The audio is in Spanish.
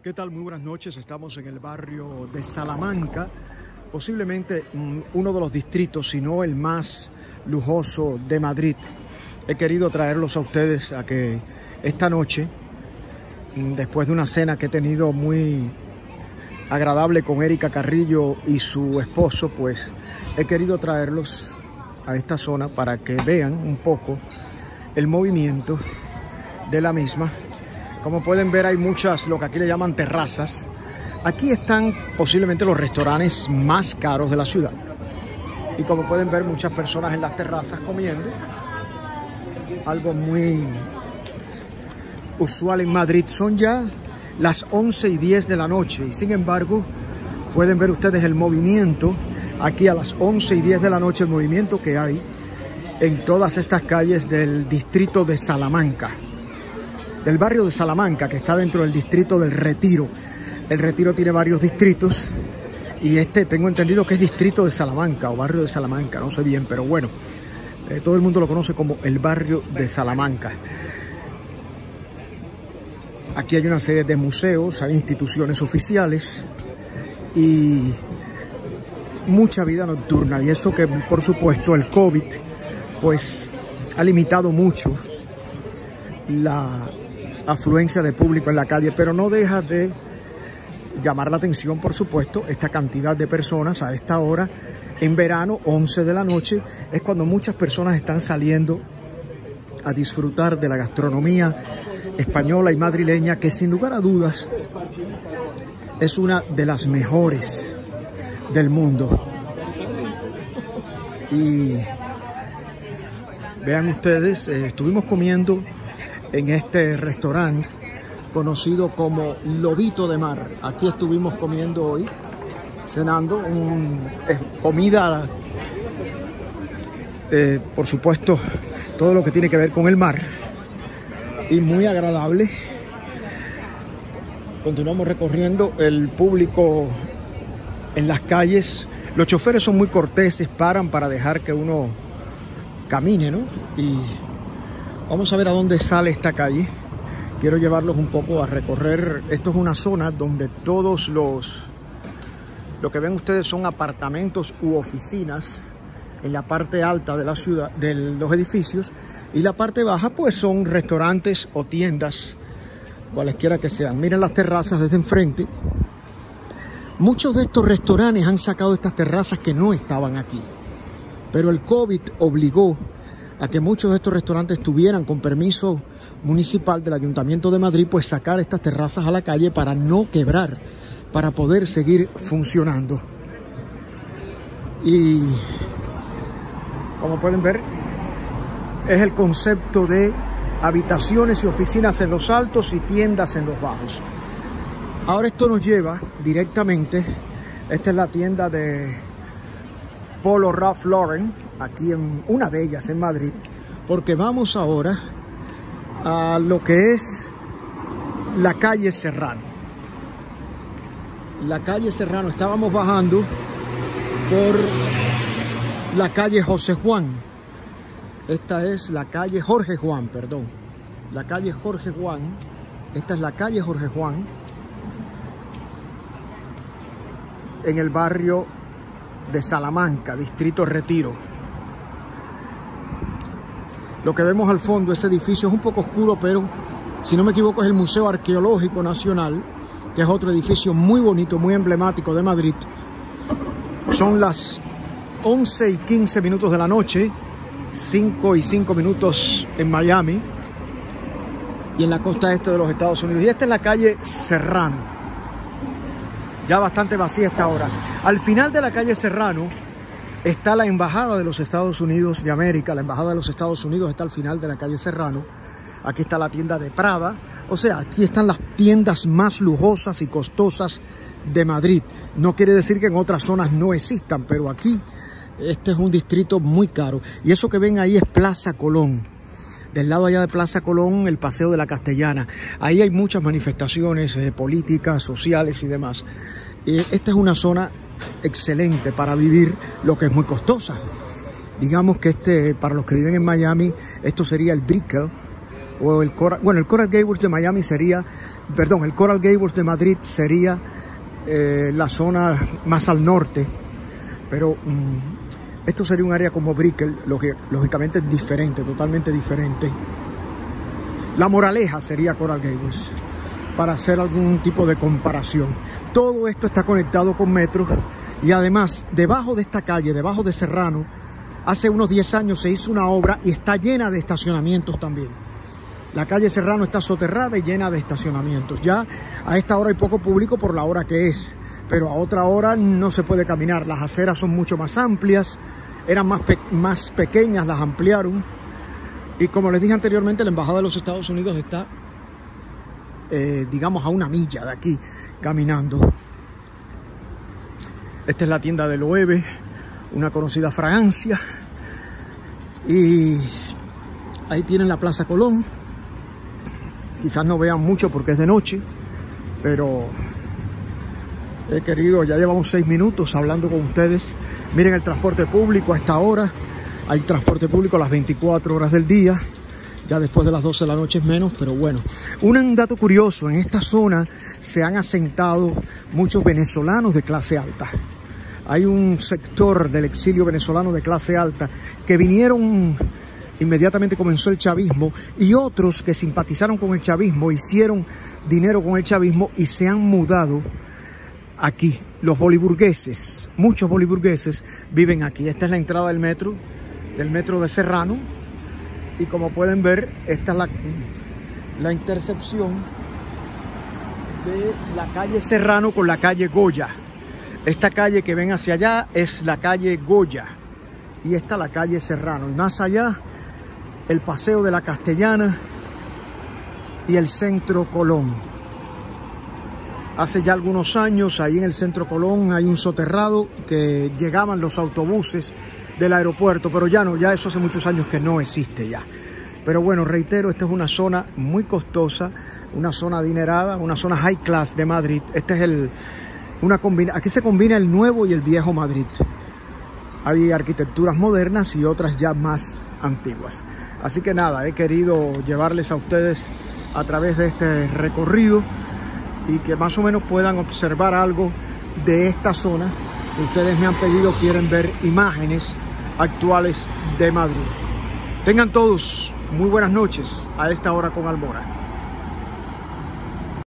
¿Qué tal? Muy buenas noches. Estamos en el barrio de Salamanca, posiblemente uno de los distritos, si no el más lujoso de Madrid. He querido traerlos a ustedes a que esta noche, después de una cena que he tenido muy agradable con Erika Carrillo y su esposo, pues he querido traerlos a esta zona para que vean un poco el movimiento de la misma. Como pueden ver, hay muchas, lo que aquí le llaman terrazas. Aquí están posiblemente los restaurantes más caros de la ciudad. Y como pueden ver, muchas personas en las terrazas comiendo. Algo muy usual en Madrid. Son ya las 11:10 de la noche. Y sin embargo, pueden ver ustedes el movimiento. Aquí a las 11:10 de la noche, el movimiento que hay en todas estas calles del distrito de Salamanca. Del barrio de Salamanca, que está dentro del distrito del Retiro. El Retiro tiene varios distritos y este tengo entendido que es distrito de Salamanca o barrio de Salamanca, no sé bien, pero bueno, todo el mundo lo conoce como el barrio de Salamanca. Aquí hay una serie de museos, hay instituciones oficiales y mucha vida nocturna, y eso que por supuesto el COVID pues ha limitado mucho la afluencia de público en la calle, pero no deja de llamar la atención, por supuesto, esta cantidad de personas a esta hora. En verano, 11 de la noche, es cuando muchas personas están saliendo a disfrutar de la gastronomía española y madrileña, que sin lugar a dudas es una de las mejores del mundo. Y vean ustedes, estuvimos comiendo en este restaurante conocido como Lobito de Mar. Aquí estuvimos comiendo hoy, cenando, comida, por supuesto, todo lo que tiene que ver con el mar, y muy agradable. Continuamos recorriendo el público en las calles. Los choferes son muy corteses, paran para dejar que uno camine, ¿no? Y vamos a ver a dónde sale esta calle. Quiero llevarlos un poco a recorrer. Esto es una zona donde todos lo que ven ustedes son apartamentos u oficinas en la parte alta de la ciudad, de los edificios, y la parte baja pues son restaurantes o tiendas, cualesquiera que sean. Miren las terrazas desde enfrente. Muchos de estos restaurantes han sacado estas terrazas que no estaban aquí, pero el COVID obligó a que muchos de estos restaurantes tuvieran, con permiso municipal del Ayuntamiento de Madrid, pues sacar estas terrazas a la calle para no quebrar, para poder seguir funcionando. Y como pueden ver, es el concepto de habitaciones y oficinas en los altos y tiendas en los bajos. Ahora esto nos lleva directamente, esta es la tienda de Polo Ralph Lauren, aquí en una de ellas en Madrid, porque vamos ahora a lo que es la calle Serrano. La calle Serrano, estábamos bajando por la calle José Juan. Esta es la calle Jorge Juan, perdón. La calle Jorge Juan. Esta es la calle Jorge Juan, en el barrio de Salamanca, distrito Retiro. Lo que vemos al fondo, ese edificio es un poco oscuro, pero si no me equivoco es el Museo Arqueológico Nacional, que es otro edificio muy bonito, muy emblemático de Madrid. Son las 11:15 de la noche, 5:05 en Miami y en la costa este de los Estados Unidos. Y esta es la calle Serrano, ya bastante vacía esta hora. Al final de la calle Serrano está la Embajada de los Estados Unidos de América. La Embajada de los Estados Unidos está al final de la calle Serrano. Aquí está la tienda de Prada. O sea, aquí están las tiendas más lujosas y costosas de Madrid. No quiere decir que en otras zonas no existan, pero aquí este es un distrito muy caro. Y eso que ven ahí es Plaza Colón. Del lado allá de Plaza Colón, el Paseo de la Castellana. Ahí hay muchas manifestaciones políticas, sociales y demás. Esta es una zona excelente para vivir, lo que es muy costosa. Digamos que para los que viven en Miami, esto sería el Brickell, o el Coral Gables de Miami sería, perdón, el Coral Gables de Madrid sería la zona más al norte, pero esto sería un área como Brickell, lógicamente diferente, totalmente diferente. La Moraleja sería Coral Gables, para hacer algún tipo de comparación. Todo esto está conectado con metro y además debajo de esta calle, debajo de Serrano, hace unos 10 años se hizo una obra y está llena de estacionamientos también. La calle Serrano está soterrada y llena de estacionamientos. Ya a esta hora hay poco público por la hora que es, pero a otra hora no se puede caminar. Las aceras son mucho más amplias, eran más pequeñas, las ampliaron. Y como les dije anteriormente, la Embajada de los Estados Unidos está, digamos, a una milla de aquí, caminando. Esta es la tienda de Loewe, una conocida fragancia. Y ahí tienen la Plaza Colón. Quizás no vean mucho porque es de noche, pero he querido, ya llevamos 6 minutos hablando con ustedes. Miren el transporte público a esta hora. Hay transporte público a las 24 horas del día. Ya después de las 12 de la noche es menos, pero bueno. Un dato curioso, en esta zona se han asentado muchos venezolanos de clase alta. Hay un sector del exilio venezolano de clase alta que vinieron, inmediatamente comenzó el chavismo, y otros que simpatizaron con el chavismo, hicieron dinero con el chavismo y se han mudado aquí. Los boliburgueses, muchos boliburgueses viven aquí. Esta es la entrada del metro de Serrano. Y como pueden ver, esta es la intersección de la calle Serrano con la calle Goya. Esta calle que ven hacia allá es la calle Goya y esta la calle Serrano. Y más allá, el Paseo de la Castellana y el Centro Colón. Hace ya algunos años, ahí en el Centro Colón hay un soterrado que llegaban los autobuses del aeropuerto, pero ya no, ya eso hace muchos años que no existe ya. Pero bueno, reitero, esta es una zona muy costosa, una zona adinerada, una zona high class de Madrid. Este es aquí se combina el nuevo y el viejo Madrid. Hay arquitecturas modernas y otras ya más antiguas. Así que nada, he querido llevarles a ustedes a través de este recorrido y que más o menos puedan observar algo de esta zona. Ustedes me han pedido, quieren ver imágenes actuales de Madrid. Tengan todos muy buenas noches a esta hora con Almora.